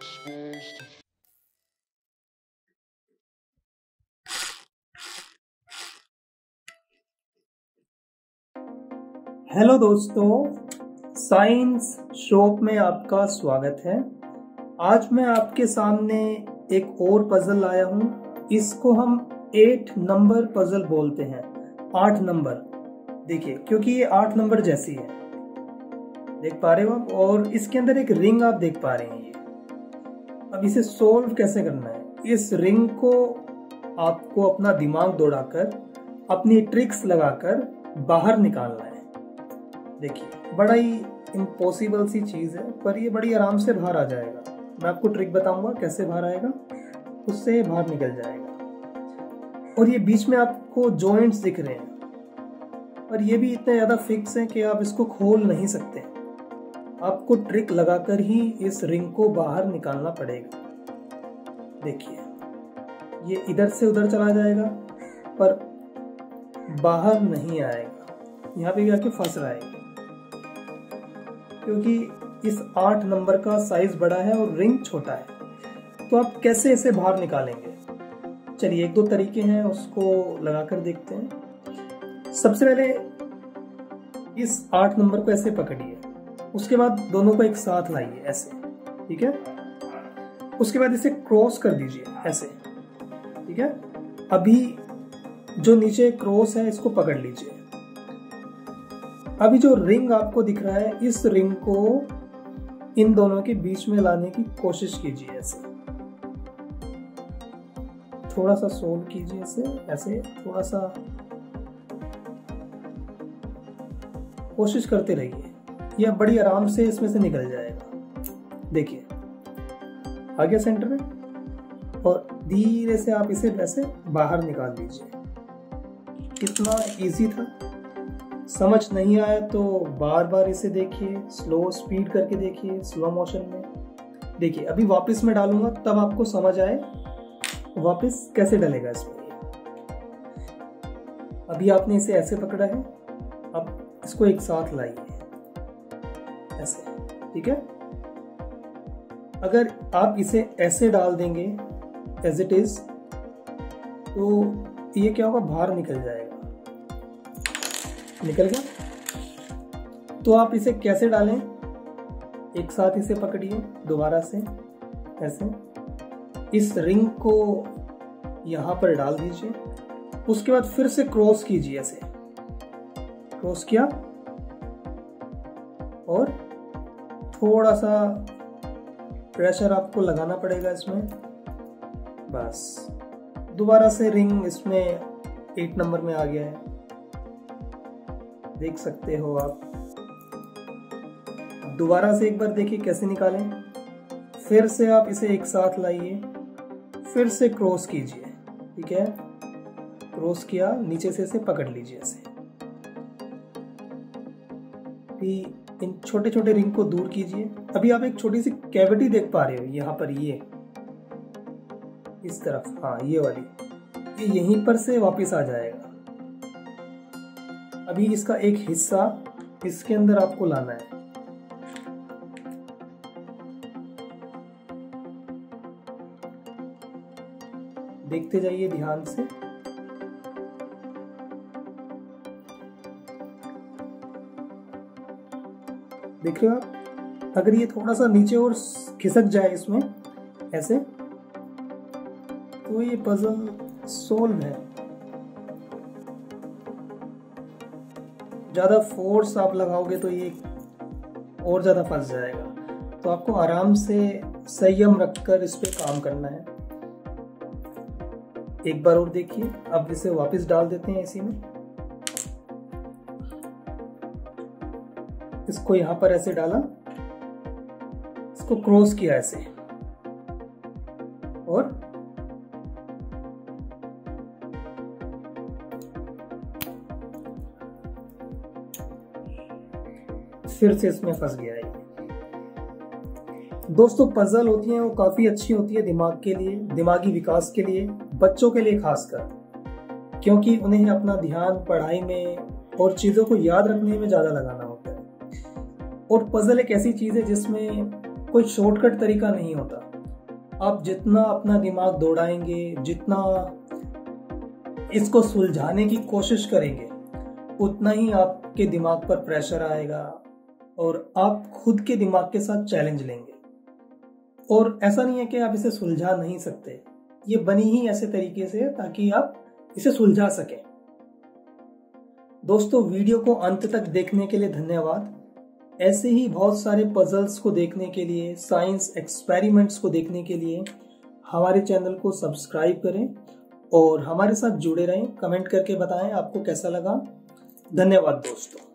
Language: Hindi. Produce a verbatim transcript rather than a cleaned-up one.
हेलो दोस्तों, साइंस शॉप में आपका स्वागत है। आज मैं आपके सामने एक और पजल लाया हूँ। इसको हम एट नंबर पजल बोलते हैं, आठ नंबर। देखिए, क्योंकि ये आठ नंबर जैसी है, देख पा रहे हो आप, और इसके अंदर एक रिंग आप देख पा रहे हैं। ये अब इसे सोल्व कैसे करना है, इस रिंग को आपको अपना दिमाग दौड़ाकर, अपनी ट्रिक्स लगाकर बाहर निकालना है। देखिए, बड़ा ही इम्पॉसिबल सी चीज है, पर ये बड़ी आराम से बाहर आ जाएगा। मैं आपको ट्रिक बताऊंगा कैसे बाहर आएगा, उससे बाहर निकल जाएगा। और ये बीच में आपको जॉइंट्स दिख रहे हैं, पर ये भी इतने ज्यादा फिक्स हैं कि आप इसको खोल नहीं सकते। आपको ट्रिक लगाकर ही इस रिंग को बाहर निकालना पड़ेगा। देखिए, ये इधर से उधर चला जाएगा, पर बाहर नहीं आएगा। यहाँ पे भी आके फंस रहा है, क्योंकि इस आठ नंबर का साइज बड़ा है और रिंग छोटा है। तो आप कैसे इसे बाहर निकालेंगे? चलिए, एक दो तरीके हैं, उसको लगाकर देखते हैं। सबसे पहले इस आठ नंबर को ऐसे पकड़िए, उसके बाद दोनों को एक साथ लाइए ऐसे, ठीक है। उसके बाद इसे क्रॉस कर दीजिए ऐसे, ठीक है। अभी जो नीचे क्रॉस है इसको पकड़ लीजिए। अभी जो रिंग आपको दिख रहा है, इस रिंग को इन दोनों के बीच में लाने की कोशिश कीजिए ऐसे। थोड़ा सा सोल्व कीजिए इसे ऐसे, थोड़ा सा कोशिश करते रहिए। यह बड़ी आराम से इसमें से निकल जाएगा। देखिए, आ गया सेंटर में, और धीरे से आप इसे वैसे बाहर निकाल दीजिए। कितना इजी था। समझ नहीं आया तो बार बार इसे देखिए, स्लो स्पीड करके देखिए, स्लो मोशन में देखिए। अभी वापस में डालूंगा तब आपको समझ आए वापस कैसे डलेगा इसमें। अभी आपने इसे ऐसे पकड़ा है, अब इसको एक साथ लाइए ऐसे, ठीक है। अगर आप इसे ऐसे डाल देंगे एज इट इज, तो ये क्या होगा, बाहर निकल जाएगा। निकल गया। तो आप इसे कैसे डालें? एक साथ इसे पकड़िए दोबारा से ऐसे, इस रिंग को यहां पर डाल दीजिए। उसके बाद फिर से क्रॉस कीजिए ऐसे, क्रॉस किया, और थोड़ा सा प्रेशर आपको लगाना पड़ेगा इसमें। बस दोबारा से रिंग इसमें एट नंबर में आ गया है, देख सकते हो आप। दोबारा से एक बार देखिए कैसे निकालें। फिर से आप इसे एक साथ लाइए, फिर से क्रॉस कीजिए, ठीक है। क्रॉस किया, नीचे से इसे पकड़ लीजिए ऐसे। भी इन छोटे छोटे रिंग को दूर कीजिए। अभी आप एक छोटी सी कैविटी देख पा रहे हो यहाँ पर, ये इस तरफ, हाँ ये वाली, ये यहीं पर से वापस आ जाएगा। अभी इसका एक हिस्सा इसके अंदर आपको लाना है। देखते जाइए ध्यान से। देख रहे हो आप? अगर ये थोड़ा सा नीचे और खिसक जाए इसमें ऐसे, तो ये पजल सोल्व है। ज़्यादा फोर्स आप लगाओगे तो ये और ज़्यादा फंस जाएगा। तो आपको आराम से संयम रखकर इस पे काम करना है। एक बार और देखिए। अब इसे वापस डाल देते हैं इसी में। इसको यहां पर ऐसे डाला, इसको क्रॉस किया ऐसे, और फिर से इसमें फंस गया है। दोस्तों, पजल होती है वो काफी अच्छी होती है दिमाग के लिए, दिमागी विकास के लिए, बच्चों के लिए खासकर, क्योंकि उन्हें अपना ध्यान पढ़ाई में और चीजों को याद रखने में ज्यादा लगाना होता है। और पजल एक ऐसी चीज है जिसमें कोई शॉर्टकट तरीका नहीं होता। आप जितना अपना दिमाग दौड़ाएंगे, जितना इसको सुलझाने की कोशिश करेंगे, उतना ही आपके दिमाग पर प्रेशर आएगा और आप खुद के दिमाग के साथ चैलेंज लेंगे। और ऐसा नहीं है कि आप इसे सुलझा नहीं सकते, ये बनी ही ऐसे तरीके से ताकि आप इसे सुलझा सकें। दोस्तों, वीडियो को अंत तक देखने के लिए धन्यवाद। ऐसे ही बहुत सारे पजल्स को देखने के लिए, साइंस एक्सपेरिमेंट्स को देखने के लिए हमारे चैनल को सब्सक्राइब करें और हमारे साथ जुड़े रहें। कमेंट करके बताएं आपको कैसा लगा। धन्यवाद दोस्तों।